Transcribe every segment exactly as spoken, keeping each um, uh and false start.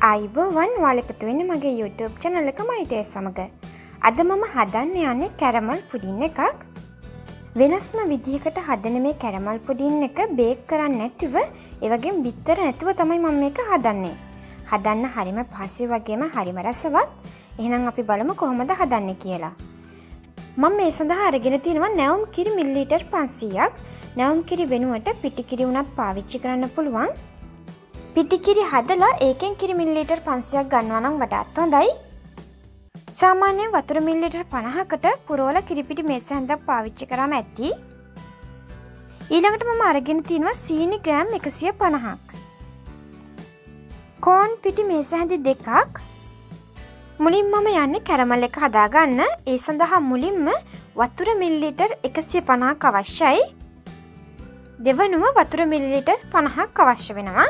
අයිබෝවන් ඔයාලකට වෙන්නේ මගේ YouTube channel එක මයිටේ සමග. අද මම හදන්න යන්නේ කැරමල් පුඩින් එකක්. වෙනස්ම විදිහකට හදන මේ කැරමල් පුඩින් එක බේක් කරන්නේ නැතිව ඒ වගේම බිත්තර නැතුව තමයි මම මේක හදන්නේ. හදන්න හරිම පහසුයි වගේම හරිම රසවත්. එහෙනම් අපි බලමු කොහොමද හදන්නේ කියලා. මම මේ සඳහා අරගෙන තියෙනවා නැවුම් කිරි මිලිලීටර් පන්සීයක්. නැවුම් කිරි වෙනුවට පිටි කිරි උනත් පාවිච්චි කරන්න පුළුවන්. පිටි කිරි හදලා ඒකෙන් කිරි මිලිලීටර් පන්සීයක් ගන්නවා නම් වඩාත් හොඳයි. සාමාන්‍යයෙන් වතුර මිලිලීටර් පනහකට පුරවලා කිරි පිටි මේස හැන්දක් පාවිච්චි කරාම ඇති. ඊළඟට මම අරගෙන තියෙනවා සීනි ග්‍රෑම් එකසිය පනහක්. කෝන් පිටි මේස හැන්දි දෙකක්. මුලින් මම යන්නේ කැරමල් එක හදාගන්න. ඒ සඳහා මුලින්ම වතුර මිලිලීටර් එකසිය පනහක් අවශ්‍යයි. දෙවනුව වතුර මිලිලීටර් පනහක් අවශ්‍ය වෙනවා.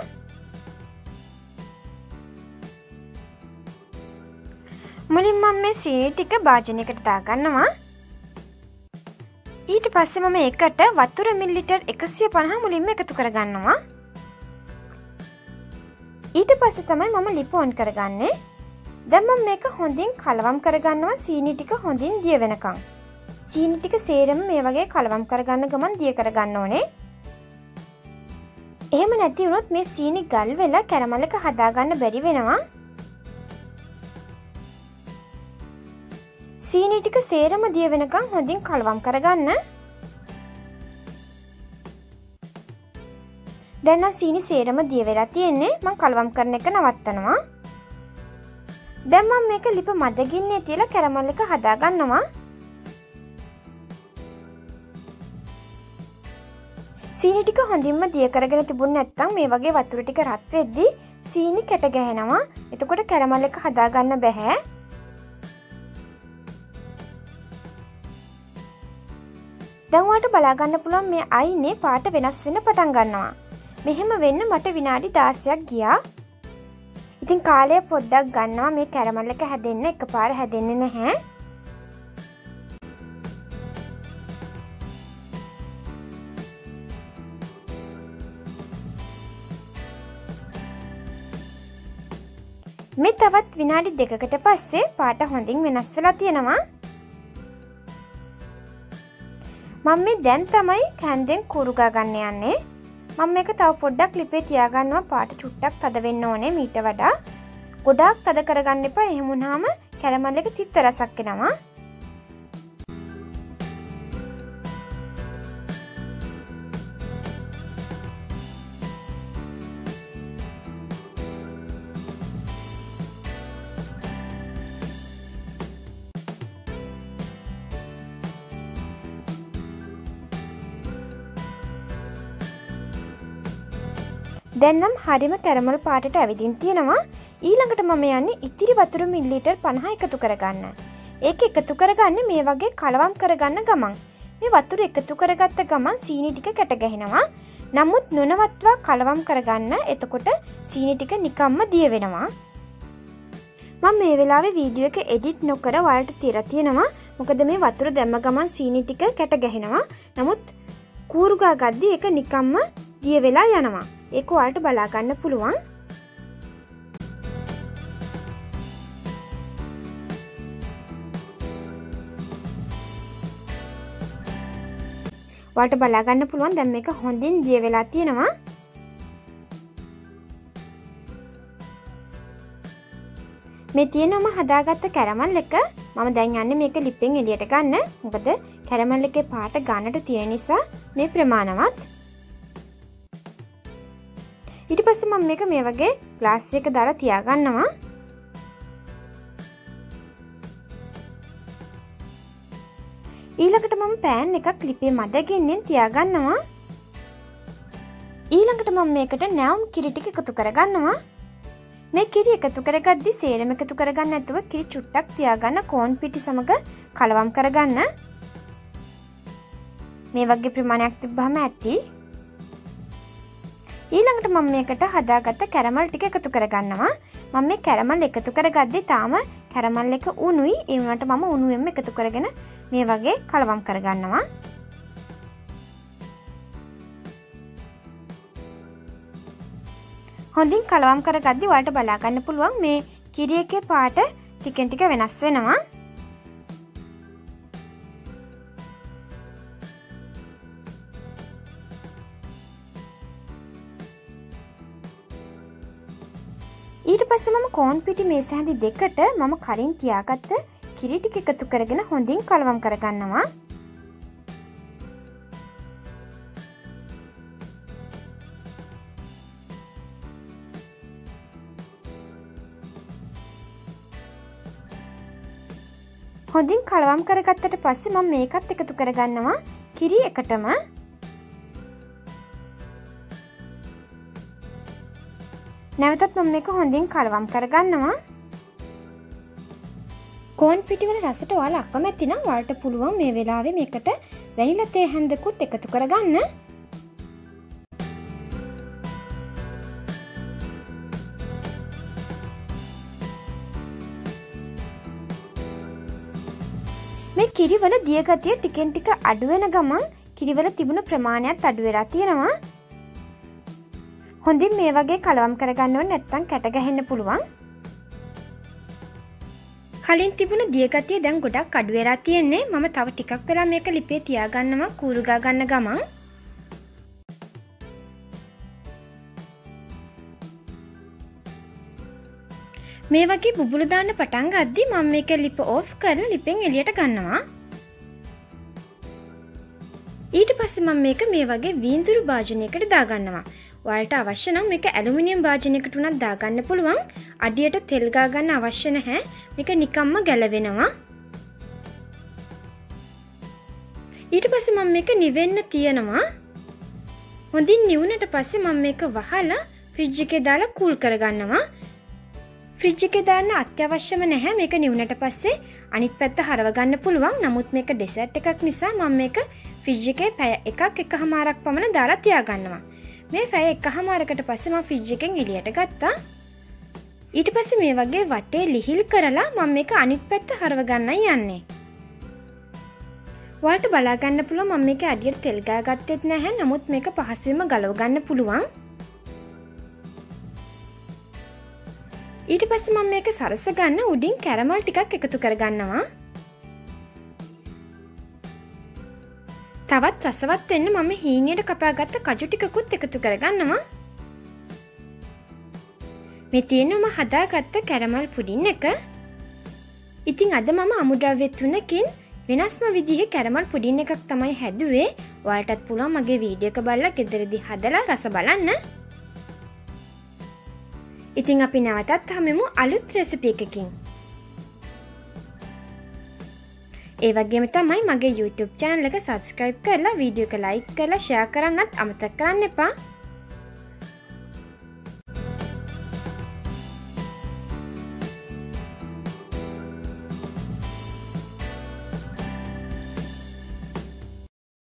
මුලින් මම මේ සීනි ටික භාජනයකට දාගන්නවා. ඊට පස්සේ මම ඒකට වතුර මිලිලීටර් එකසිය පනහ මුලින්ම එකතු කරගන්නවා. ඊට පස්සේ තමයි මම ලිප ඔන් කරගන්නේ. දැන් මම මේක හොඳින් කලවම් කරගන්නවා සීනි ටික හොඳින් දිය වෙනකන්. සීනි ටික සේරම මේ වගේ කලවම් කරගන්න ගමන් දිය කරගන්න ඕනේ. එහෙම නැති වුණොත් මේ සීනි ගල් වෙලා කැරමල් එක හදාගන්න බැරි වෙනවා. සීනි ටික සේරම දිය වෙනකන් හොඳින් කලවම් කරගන්න. දැන් නම් සීනි සේරම දිය වෙලා තියෙන්නේ. මම කලවම් කරන එක නවත්තනවා. දැන් මම මේක ලිප මදගින්නේ තියලා කැරමල් එක හදා ගන්නවා. සීනි ටික හොඳින්ම දිය කරගෙන තිබුණ නැත්නම් මේ වගේ වතුර ටික රත් වෙද්දී සීනි කැට ගැහෙනවා. එතකොට කැරමල් එක හදා ගන්න බෑ. දැන් ඔයාලට බලා ගන්න පුළුවන් මේ අයිනේ පාට වෙනස් වෙන්න පටන් ගන්නවා. මෙහෙම වෙන්න මට විනාඩි දාසයක් ගියා. ඉතින් කාලය පොඩ්ඩක් ගන්නවා මේ කැරමල් එක හැදෙන්න. එකපාර හැදෙන්නේ නැහැ. මේ තවත් විනාඩි දෙකකට පස්සේ පාට හොඳින් වෙනස් වෙලා තියෙනවා. මම මේ දැන් තමයි කැන්දෙන් කුරු ගා ගන්න යන්නේ. මම මේක තව පොඩ්ඩක් ලිපේ තියාගන්නවා. පාට චුට්ටක් තද වෙන්න ඕනේ මීට වඩා. ගොඩාක් තද කරගන්න එපා. එහෙම වුණාම කැරමල් එක තිත්ත රසක් එනවා. දැන් නම් හරිම කැරමල් පාටට ඇවිදින් තියෙනවා. ඊළඟට මම යන්නේ ඉතිරි වතුර මිලිලීටර් පනහ එකතු කරගන්න. ඒක එකතු කරගන්නේ මේ වගේ කලවම් කරගන්න ගමන්. මේ වතුර එකතු කරගත්ත ගමන් සීනි ටික කැට ගැහෙනවා. නමුත් නොනවත්වා කලවම් කරගන්න. එතකොට සීනි ටික නිකම්ම දිය වෙනවා. මම මේ වෙලාවේ වීඩියෝ එක එඩිට් නොකර ඔයාලට තියලා තියෙනවා. මොකද මේ වතුර දැම්ම ගමන් සීනි ටික කැට ගැහෙනවා. නමුත් කූරු ගා ගද්දි ඒක නිකම්ම දිය වෙලා යනවා. ඒක ඔයාලට බලා ගන්න පුළුවන්. ඔයාලට බලා ගන්න පුළුවන් දැන් මේක හොඳින් දිය වෙලා තියෙනවා. මේ තියෙනවම හදාගත්ත කැරමල් එක මම දැන් යන්නේ මේක ලිපෙන් එළියට ගන්න. මොකද කැරමල් එකේ පාට ගන්නට තියෙන නිසා මේ ප්‍රමාණවත්. ඊට පස්සේ මම මේක මේ වගේ ග්ලාස් එකක දාලා තියාගන්නවා. ඊළඟට මම පෑන් එකක් ලිපේ මදගෙන්නෙන් තියාගන්නවා. ඊළඟට මම මේකට නැවුම් කිරි ටික එකතු කරගන්නවා. මේ කිරි එකතු කරගද්දි සේරම එකතු කරගන්න නැතුව කිරි චුට්ටක් තියාගන්න. කෝන් පිටි සමග කලවම් කරගන්න. මේ වගේ ප්‍රමාණයක් තිබ්බහම ඇති. ඊළඟට මම මේකට හදාගත්ත කැරමල් ටික එකතු කරගන්නවා. මම මේ කැරමල් එකතු කරගද්දි තාම කැරමල් එක උණුයි. ඒ වුණාට මම උණුවෙන්ම එකතු කරගෙන මේ වගේ කලවම් කරගන්නවා. හොඳින් කලවම් කරගද්දි ඔයාලට බලා ගන්න පුළුවන් මේ කිරි එකේ පාට ටිකෙන් ටික වෙනස් වෙනවා. ඊට පස්සේ මම කෝන් පිටි මේස හැඳි දෙකට මම කලින් තියාගත්ත කිරි ටික එකතු කරගෙන හොඳින් කලවම් කරගන්නවා. හොඳින් කලවම් කරගත්තට පස්සේ මම මේකත් එකතු කරගන්නවා කිරි එකටම. නැවතත් මම මේක හොඳින් කලවම් කරගන්නවා. කෝන් පිටි වල රසට ඔයාලා අකමැති නම් ඔයාලට පුළුවන් මේ වෙලාවේ මේකට වැනිලා තේ හැන්දකුත් එකතු කරගන්න. මේ කිරිවල දිය ගතිය ටිකෙන් ටික අඩු වෙන ගමන් කිරිවල තිබුණු ප්‍රමාණයත් අඩු වෙලා තියෙනවා. හොඳින් මේ වගේ කලවම් කරගන්න ඕනේ නැත්නම් කැට ගැහෙන්න පුළුවන්. කලින් තිබුණ දිය ගතිය දැන් ගොඩක් අඩු වෙලා තියෙන්නේ. මම තව ටිකක් වෙලා මේක ලිපේ තියාගන්නවා කූරු ගා ගන්න ගමන්. මේ වගේ බුබුලු දාන්න පටන් ගද්දි මම මේක ලිප ඕෆ් කරලා ලිපෙන් එළියට ගන්නවා. ඊට පස්සේ මම මේක මේ වගේ වීදුරු භාජනයකට දාගන්නවා. ඔයාලට අවශ්‍ය නම් මේක ඇලුමිනියම් භාජනයකට උනත් දාගන්න පුළුවන්. අඩියට තෙල් ගා ගන්න අවශ්‍ය නැහැ. මේක නිකම්ම ගැලවෙනවා. ඊට පස්සේ මම මේක නිවෙන්න තියනවා. හොඳින් නිවුනට පස්සේ මම මේක වහලා ෆ්‍රිජ් එකේ දාලා කූල් කරගන්නවා. ෆ්‍රිජ් එකේ දාන්න අත්‍යවශ්‍යම නැහැ. මේක නිවුනට පස්සේ අනිත් පැත්ත හරව ගන්න පුළුවන්. නමුත් මේක ඩෙසර්ට් එකක් නිසා මම මේක ෆ්‍රිජ් එකේ පැය එකක් එකහමාරක් පමණ දාලා තියාගන්නවා. මේ පැය එකහමාරකට පස්සේ මම ෆ්‍රිජ් එකෙන් එළියට ගත්තා. ඊට පස්සේ මේ වගේ වටේ ලිහිල් කරලා මම මේක අනිත් පැත්ත හරව ගන්නයි යන්නේ. ඔයාලට බලා ගන්න පුළුවන් මම මේක අඩියට තෙල් ගා ගත්තෙත් නැහැ. නමුත් මේක පහසුවෙන්ම ගලව ගන්න පුළුවන්. ඊට පස්සේ මම මේක සරස ගන්න උඩින් කැරමල් ටිකක් එකතු කරගන්නවා. තවත් රසවත් වෙන්න මම හීනියට කපාගත්ත කජු ටිකකුත් එකතු කරගන්නවා. මේ තියෙනවා මම හදාගත්ත කැරමල් පුඩින් එක. ඉතින් අද මම අමුද්‍රව්‍ය තුනකින් වෙනස්ම විදිහේ කැරමල් පුඩින් එකක් තමයි හැදුවේ. ඔයාලටත් පුළුවන් මගේ වීඩියෝ එක බලලා ගෙදරදී හදලා රස බලන්න. ඉතින් අපි නැවතත් හමුවෙමු අලුත් රෙසිපි එකකින්. ඒ වගේම තමයි මගේ YouTube channel එක subscribe කරලා වීඩියෝ එක like කරලා share කරන්නත් අමතක කරන්න එපා.